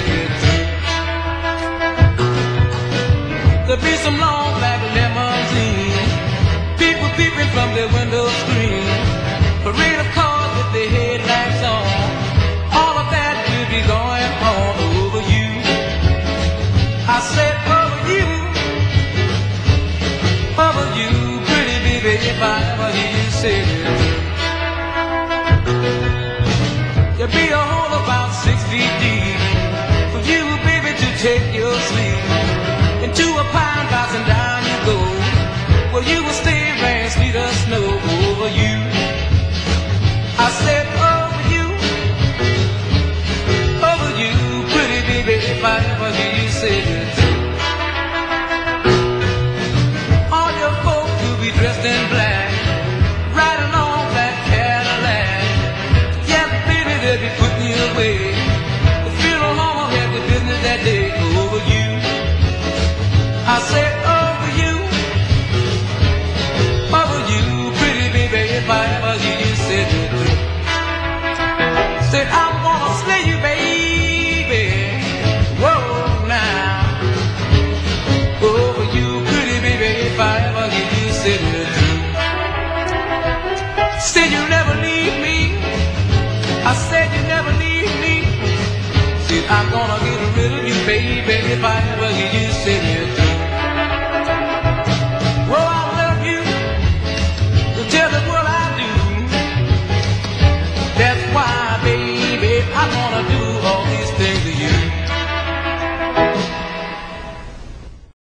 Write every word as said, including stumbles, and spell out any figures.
it through. There'll be some long black limousine, people peeping from their window screen, parade of cars with their headlights on. All of that will be going on over you. I said over you, over you, pretty baby, if I ever hear you say it. There'll be a hole about six feet deep for you, baby, to take your sleep. Into a pine box and down you go, where you will stay, rain, sleet, or snow over you. I said over you, over you, pretty baby, if I ever hear you say it. All your folks will be dressed in black, riding on that Cadillac. Yeah, baby, they'll be putting you away. The funeral home will have the business that day over you. I said over you, over you, pretty baby, if I ever hear you say it. Said I'm gonna slay you, baby. Whoa, now. Over you, pretty baby, if I ever hear you say it. Said you never leave me. I said you never leave me. Said I'm gonna get rid of you, baby, if I ever hear you say it.